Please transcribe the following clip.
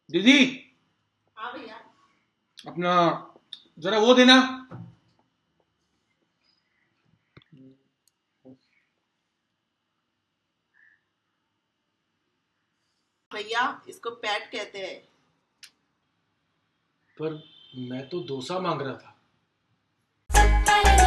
दीदी। हाँ भैया। अपना जरा वो देना। भैया इसको पैट कहते हैं। पर मैं तो डोसा मांग रहा था।